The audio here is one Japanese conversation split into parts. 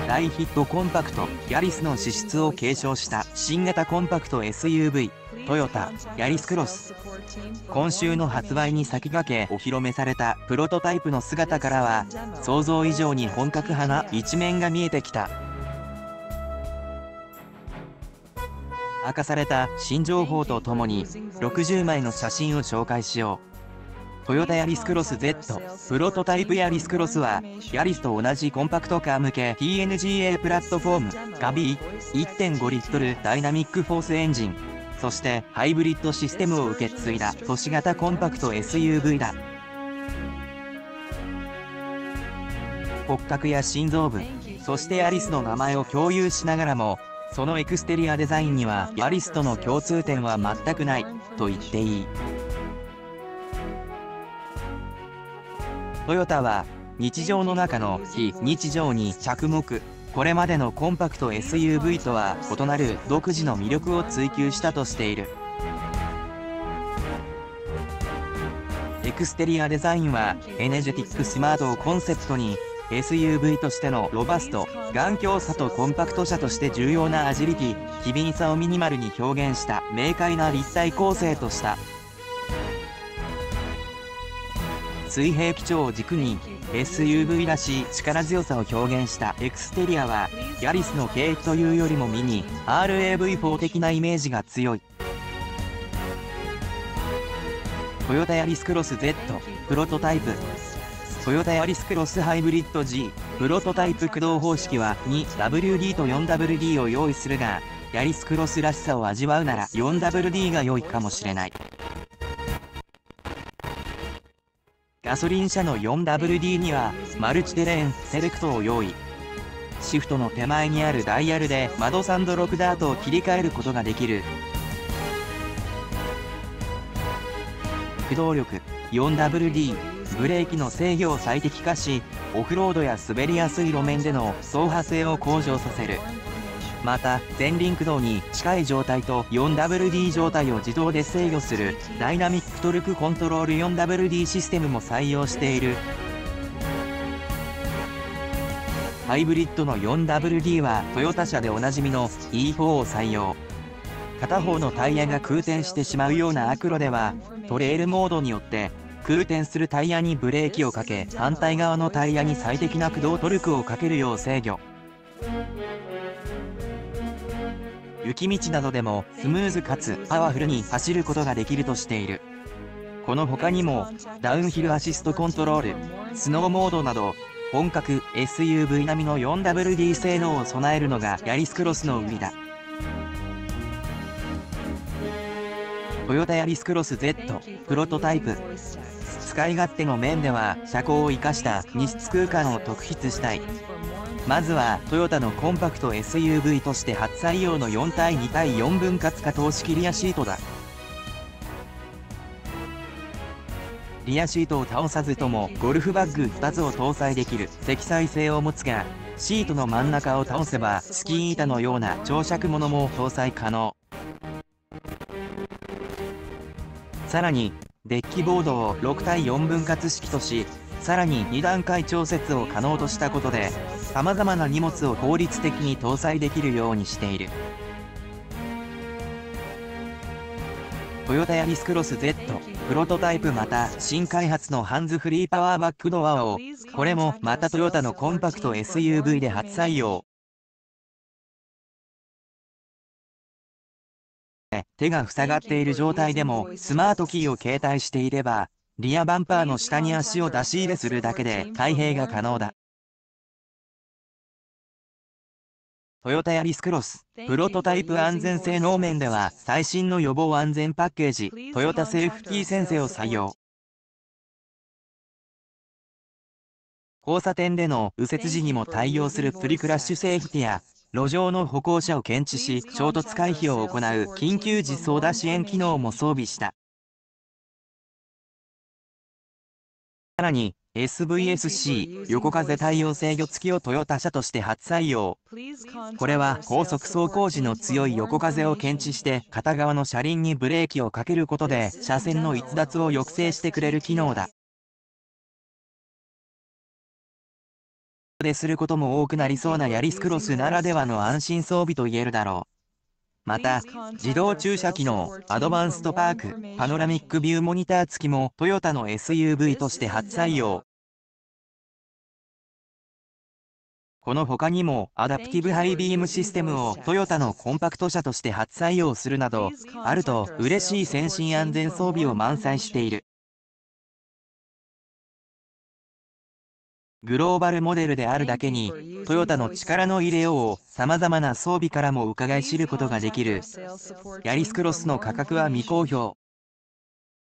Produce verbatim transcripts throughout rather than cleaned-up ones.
大ヒットコンパクトヤリスの資質を継承した新型コンパクト エスユーブイ トヨタヤリスクロス。今週の発売に先駆けお披露目されたプロトタイプの姿からは想像以上に本格派な一面が見えてきた。明かされた新情報とともにろくじゅうまいの写真を紹介しよう。トヨタヤリスクロス Z プロトタイプヤリスクロスはヤリスと同じコンパクトカー向け ティーエヌジーエー プラットフォームガビー いってんごリットルダイナミックフォースエンジン、そしてハイブリッドシステムを受け継いだ都市型コンパクト エスユーブイ だ。骨格や心臓部、そしてヤリスの名前を共有しながらもそのエクステリアデザインにはヤリスとの共通点は全くないと言っていい。トヨタは日常の中の非日常に着目。これまでのコンパクト エスユーブイ とは異なる独自の魅力を追求したとしている。エクステリアデザインはエネジェティックスマートをコンセプトに エスユーブイ としてのロバスト、頑強さとコンパクトさとして重要なアジリティ、機敏さをミニマルに表現した明快な立体構成とした。水平基調を軸に エスユーブイ らしい力強さを表現したエクステリアはヤリスの系譜というよりもミニ アールエーブイフォー 的なイメージが強い。トヨタヤリスクロス Z プロトタイプ。トヨタヤリスクロスハイブリッド G プロトタイプ駆動方式は にダブリューディー と よんダブリューディー を用意するが、ヤリスクロスらしさを味わうなら よんダブリューディー が良いかもしれない。ガソリン車の よんダブリューディー にはマルチテレーンセレクトを用意。シフトの手前にあるダイヤルで窓サンドロックダートを切り替えることができる。駆動力 よんダブリューディー、ブレーキの制御を最適化し、オフロードや滑りやすい路面での走破性を向上させる。また前輪駆動に近い状態と よんダブリューディー 状態を自動で制御するダイナミックトルクコントロール よんダブリューディー システムも採用している。ハイブリッドの よんダブリューディー はトヨタ車でおなじみの イーフォー を採用。片方のタイヤが空転してしまうような悪路ではトレイルモードによって空転するタイヤにブレーキをかけ、反対側のタイヤに最適な駆動トルクをかけるよう制御。雪道などでもスムーズかつパワフルに走ることができるとしている。この他にもダウンヒルアシストコントロール、スノーモードなど本格 エスユーブイ 並みの よんダブリューディー 性能を備えるのがヤリスクロスの売りだ。トヨタヤリスクロス Z プロトタイプ。使い勝手の面では車高を生かした荷室空間を特筆したい。まずはトヨタのコンパクト エスユーブイ として初採用のよん対に対よん分割可通式リアシートだ。リアシートを倒さずともゴルフバッグふたつを搭載できる積載性を持つが、シートの真ん中を倒せばスキー板のような長尺物も搭載可能。さらにデッキボードをろく対よん分割式とし、さらにに段階調節を可能としたことで様々な荷物を効率的に搭載できるようにしている。トヨタヤリスクロス Z プロトタイプ。また新開発のハンズフリーパワーバックドアを、これもまたトヨタのコンパクト エスユーブイ で初採用。手が塞がっている状態でもスマートキーを携帯していればリアバンパーの下に足を出し入れするだけで開閉が可能だ。トヨタヤリスクロスプロトタイプ。安全性能面では最新の予防安全パッケージトヨタセーフティーセンセを採用。交差点での右折時にも対応するプリクラッシュセーフティや路上の歩行者を検知し衝突回避を行う緊急時操舵支援機能も装備した。さらに エスブイエスシー 横風対応制御付きをトヨタ車として初採用。これは高速走行時の強い横風を検知して片側の車輪にブレーキをかけることで車線の逸脱を抑制してくれる機能だ。 ですることも多くなりそうなヤリスクロスならではの安心装備と言えるだろう。また、自動駐車機能、アドバンストパーク、パノラミックビューモニター付きもトヨタの エスユーブイ として初採用。この他にも、アダプティブハイビームシステムをトヨタのコンパクト車として初採用するなど、あると嬉しい先進安全装備を満載している。グローバルモデルであるだけに、トヨタの力の入れようを様々な装備からも伺い知ることができる。ヤリスクロスの価格は未公表。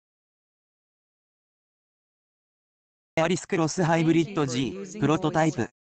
ヤリスクロスハイブリッド G、プロトタイプ。